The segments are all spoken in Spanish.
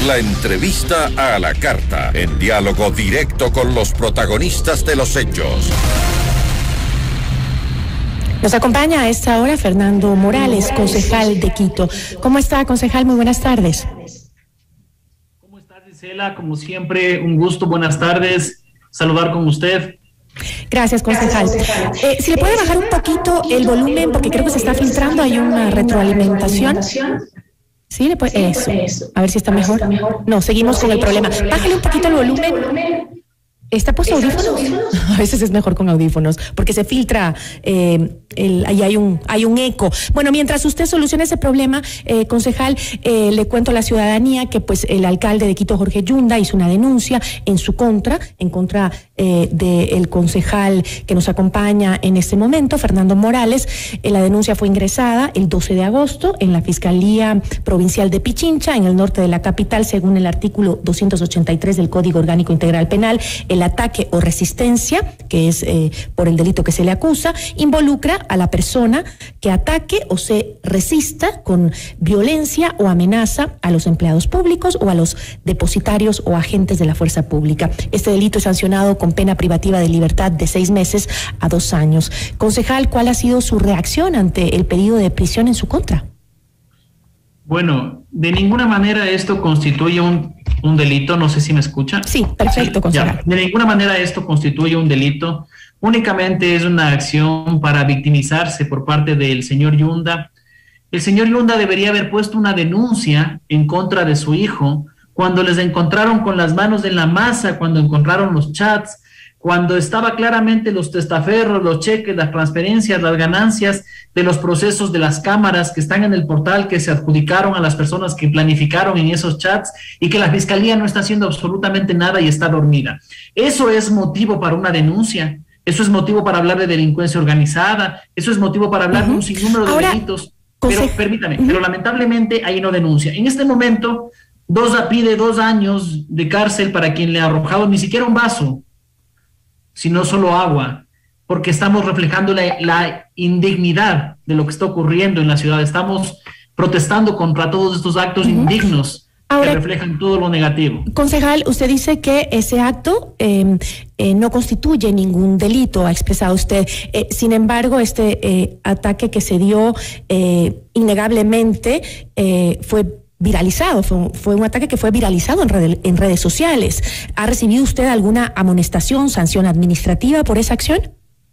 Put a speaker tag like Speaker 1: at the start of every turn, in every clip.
Speaker 1: La entrevista a la carta, en diálogo directo con los protagonistas de los hechos.
Speaker 2: Nos acompaña a esta hora Fernando Morales, concejal de Quito. ¿Cómo está, concejal? Muy buenas tardes.
Speaker 3: ¿Cómo está, Gisela? Como siempre, un gusto. Buenas tardes. Saludar con usted.
Speaker 2: Gracias, concejal. Si le puede bajar un poquito el volumen, porque creo que se está filtrando, hay una retroalimentación. Sí, eso. A ver si está mejor. No, seguimos con el problema. Bájale un poquito el volumen. ¿Está puesto audífonos? A veces es mejor con audífonos, porque se filtra, ahí hay un eco. Bueno, mientras usted solucione ese problema, concejal, le cuento a la ciudadanía que pues el alcalde de Quito, Jorge Yunda, hizo una denuncia en contra del concejal que nos acompaña en este momento, Fernando Morales. La denuncia fue ingresada el 12 de agosto en la Fiscalía Provincial de Pichincha, en el norte de la capital, según el artículo 283 del Código Orgánico Integral Penal. El ataque o resistencia, que es por el delito que se le acusa, involucra a la persona que ataque o se resista con violencia o amenaza a los empleados públicos o a los depositarios o agentes de la fuerza pública. Este delito es sancionado con pena privativa de libertad de 6 meses a 2 años. Concejal, ¿cuál ha sido su reacción ante el pedido de prisión en su contra?
Speaker 3: Bueno, de ninguna manera esto constituye un delito, no sé si me escucha.
Speaker 2: Sí, perfecto, concejal.
Speaker 3: De ninguna manera esto constituye un delito, únicamente es una acción para victimizarse por parte del señor Yunda. El señor Yunda debería haber puesto una denuncia en contra de su hijo cuando les encontraron con las manos en la masa, cuando encontraron los chats, cuando estaba claramente los testaferros, los cheques, las transferencias, las ganancias de los procesos de las cámaras que están en el portal, que se adjudicaron a las personas que planificaron en esos chats, y que la fiscalía no está haciendo absolutamente nada y está dormida. Eso es motivo para una denuncia, eso es motivo para hablar de delincuencia organizada, eso es motivo para hablar de un sinnúmero de delitos. Pero permítame, pero lamentablemente ahí no denuncia. En este momento, pide 2 años de cárcel para quien le ha arrojado ni siquiera un vaso, sino solo agua, porque estamos reflejando la indignidad de lo que está ocurriendo en la ciudad. Estamos protestando contra todos estos actos indignos que reflejan todo lo negativo.
Speaker 2: Concejal, usted dice que ese acto no constituye ningún delito, ha expresado usted. Sin embargo, este ataque que se dio innegablemente fue viralizado, fue un ataque que fue viralizado en redes sociales. ¿Ha recibido usted alguna amonestación, sanción administrativa por esa acción?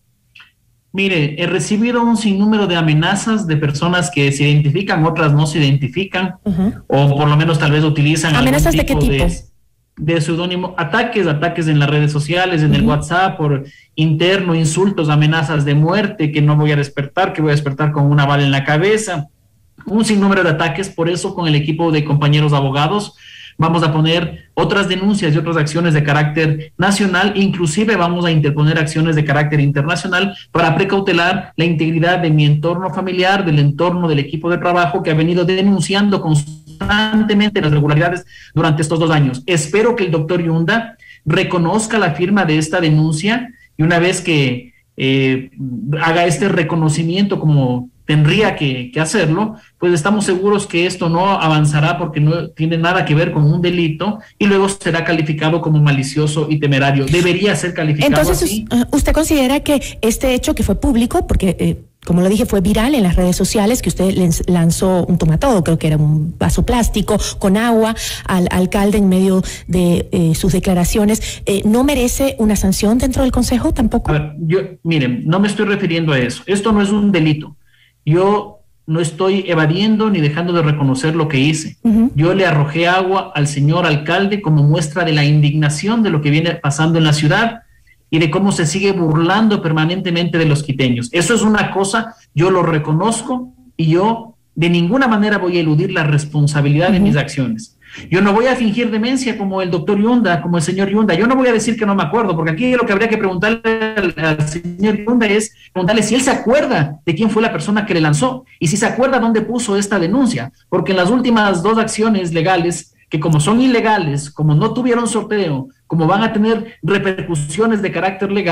Speaker 3: Mire, he recibido un sinnúmero de amenazas de personas que se identifican, otras no se identifican, o por lo menos tal vez utilizan
Speaker 2: ¿amenazas de qué tipo?
Speaker 3: De seudónimo, ataques en las redes sociales, en el WhatsApp, por interno, insultos, amenazas de muerte, que no voy a despertar, que voy a despertar con una bala en la cabeza. Un sinnúmero de ataques. Por eso con el equipo de compañeros abogados vamos a poner otras denuncias y otras acciones de carácter nacional, inclusive vamos a interponer acciones de carácter internacional para precautelar la integridad de mi entorno familiar, del entorno del equipo de trabajo que ha venido denunciando constantemente las irregularidades durante estos 2 años. Espero que el doctor Yunda reconozca la firma de esta denuncia y una vez que haga este reconocimiento como tendría que hacerlo, pues estamos seguros que esto no avanzará porque no tiene nada que ver con un delito y luego será calificado como malicioso y temerario. Debería ser calificado
Speaker 2: entonces,
Speaker 3: así.
Speaker 2: ¿Usted considera que este hecho que fue público, porque como lo dije, fue viral en las redes sociales, que usted lanzó un tomatodo, creo que era un vaso plástico con agua al alcalde en medio de sus declaraciones, ¿no merece una sanción dentro del Consejo tampoco?
Speaker 3: A ver, miren, no me estoy refiriendo a eso. Esto no es un delito. Yo no estoy evadiendo ni dejando de reconocer lo que hice. Yo le arrojé agua al señor alcalde como muestra de la indignación de lo que viene pasando en la ciudad y de cómo se sigue burlando permanentemente de los quiteños. Eso es una cosa, yo lo reconozco y yo de ninguna manera voy a eludir la responsabilidad de mis acciones. Yo no voy a fingir demencia como el doctor Yunda, como el señor Yunda. Yo no voy a decir que no me acuerdo, porque aquí lo que habría que preguntarle al señor Yunda es preguntarle si él se acuerda de quién fue la persona que le lanzó y si se acuerda dónde puso esta denuncia, porque en las últimas 2 acciones legales, que como son ilegales, como no tuvieron sorteo, como van a tener repercusiones de carácter legal,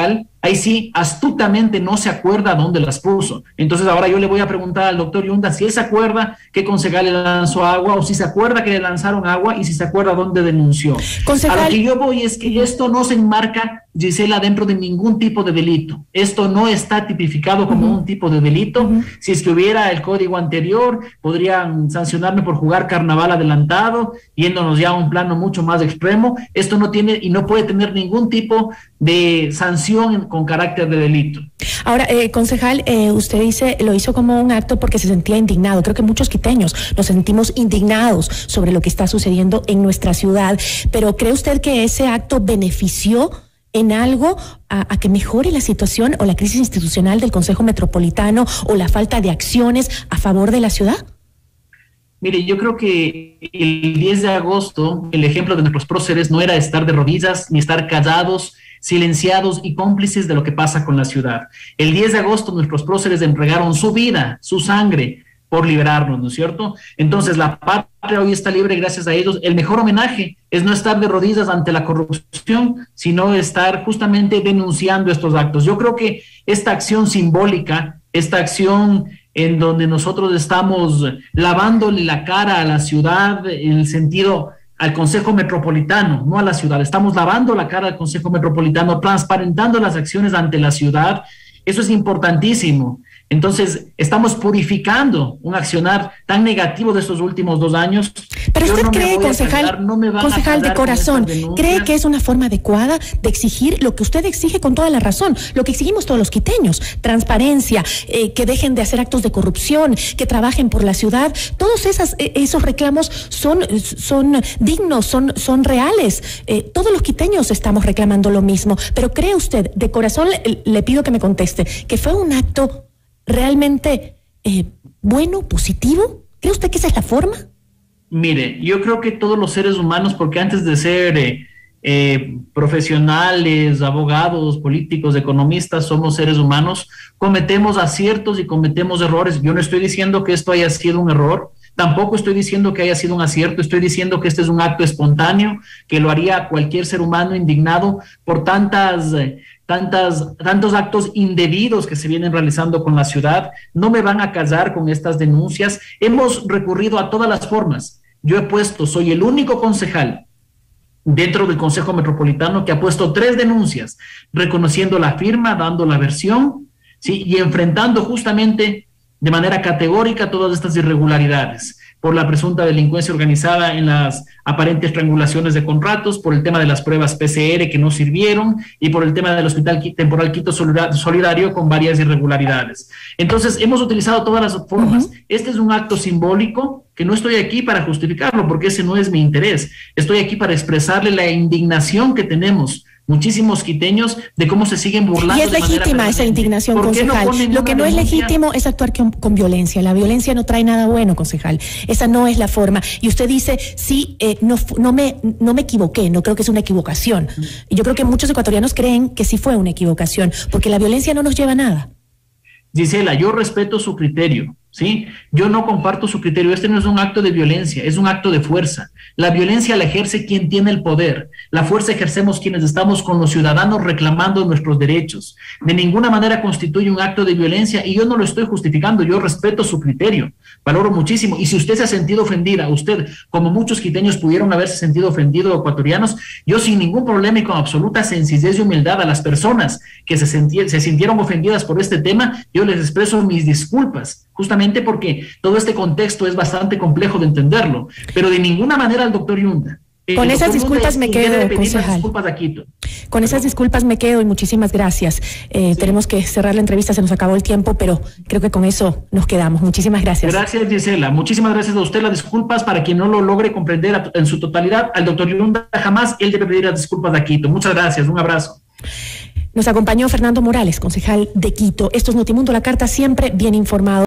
Speaker 3: ahí sí, astutamente no se acuerda dónde las puso. Entonces ahora yo le voy a preguntar al doctor Yunda si él se acuerda qué concejal le lanzó agua, o si se acuerda que le lanzaron agua, y si se acuerda dónde denunció.
Speaker 2: Concejal.
Speaker 3: A lo que yo voy es que esto no se enmarca, Gisela, dentro de ningún tipo de delito. Esto no está tipificado como un tipo de delito. Si es que hubiera el código anterior, podrían sancionarme por jugar carnaval adelantado, yéndonos ya a un plano mucho más extremo. Esto no tiene y no puede tener ningún tipo de sanción con carácter de delito.
Speaker 2: Ahora, concejal, usted dice, lo hizo como un acto porque se sentía indignado. Creo que muchos quiteños nos sentimos indignados sobre lo que está sucediendo en nuestra ciudad, pero ¿cree usted que ese acto benefició en algo a que mejore la situación o la crisis institucional del Consejo Metropolitano, o la falta de acciones a favor de la ciudad?
Speaker 3: Mire, yo creo que el 10 de agosto el ejemplo de nuestros próceres no era estar de rodillas ni estar callados, silenciados y cómplices de lo que pasa con la ciudad. El 10 de agosto nuestros próceres entregaron su vida, su sangre, por liberarnos, ¿no es cierto? Entonces la patria hoy está libre gracias a ellos. El mejor homenaje es no estar de rodillas ante la corrupción, sino estar justamente denunciando estos actos. Yo creo que esta acción simbólica, esta acción en donde nosotros estamos lavándole la cara a la ciudad, en el sentido al Consejo Metropolitano, no a la ciudad, estamos lavando la cara al Consejo Metropolitano, transparentando las acciones ante la ciudad, eso es importantísimo. Entonces, estamos purificando un accionar tan negativo de estos últimos 2 años.
Speaker 2: Pero usted cree, concejal de corazón, ¿cree que es una forma adecuada de exigir lo que usted exige con toda la razón, lo que exigimos todos los quiteños? Transparencia, que dejen de hacer actos de corrupción, que trabajen por la ciudad. Todos esos reclamos son dignos, son reales. Todos los quiteños estamos reclamando lo mismo. Pero ¿cree usted, de corazón le pido que me conteste, que fue un acto realmente bueno, positivo? ¿Cree usted que esa es la forma?
Speaker 3: Mire, yo creo que todos los seres humanos, porque antes de ser profesionales, abogados, políticos, economistas, somos seres humanos, cometemos aciertos y cometemos errores. Yo no estoy diciendo que esto haya sido un error, tampoco estoy diciendo que haya sido un acierto, estoy diciendo que este es un acto espontáneo, que lo haría cualquier ser humano indignado por tantos actos indebidos que se vienen realizando con la ciudad. No me van a callar con estas denuncias. Hemos recurrido a todas las formas. Yo soy el único concejal dentro del Consejo Metropolitano que ha puesto 3 denuncias, reconociendo la firma, dando la versión, ¿sí? Y enfrentando justamente de manera categórica todas estas irregularidades, por la presunta delincuencia organizada en las aparentes triangulaciones de contratos, por el tema de las pruebas PCR que no sirvieron, y por el tema del Hospital Temporal Quito Solidario con varias irregularidades. Entonces, hemos utilizado todas las formas. Este es un acto simbólico que no estoy aquí para justificarlo, porque ese no es mi interés. Estoy aquí para expresarle la indignación que tenemos muchísimos quiteños de cómo se siguen burlando.
Speaker 2: Y es legítima esa indignación, concejal. Lo que no es legítimo es actuar con violencia. La violencia no trae nada bueno, concejal. Esa no es la forma. Y usted dice, sí, no me equivoqué, no creo que es una equivocación. Y yo creo que muchos ecuatorianos creen que sí fue una equivocación, porque la violencia no nos lleva a nada.
Speaker 3: Gisela, yo respeto su criterio, ¿sí? Yo no comparto su criterio. Este no es un acto de violencia, es un acto de fuerza. La violencia la ejerce quien tiene el poder. La fuerza ejercemos quienes estamos con los ciudadanos reclamando nuestros derechos. De ninguna manera constituye un acto de violencia y yo no lo estoy justificando. Yo respeto su criterio, valoro muchísimo. Y si usted se ha sentido ofendida, usted, como muchos quiteños pudieron haberse sentido ofendidos, ecuatorianos, yo sin ningún problema y con absoluta sencillez y humildad a las personas que se sintieron ofendidas por este tema, yo les expreso mis disculpas, justamente porque todo este contexto es bastante complejo de entenderlo, pero de ninguna manera al doctor Yunda.
Speaker 2: Con esas disculpas me quedo, concejal. Con esas disculpas me quedo y muchísimas gracias. Sí. Tenemos que cerrar la entrevista, se nos acabó el tiempo, pero creo que con eso nos quedamos. Muchísimas gracias.
Speaker 3: Gracias, Gisela. Muchísimas gracias a usted. Las disculpas, para quien no lo logre comprender en su totalidad, al doctor Yunda jamás él debe pedir las disculpas de Quito. Muchas gracias. Un abrazo.
Speaker 2: Nos acompañó Fernando Morales, concejal de Quito. Esto es Notimundo, la carta, siempre bien informado.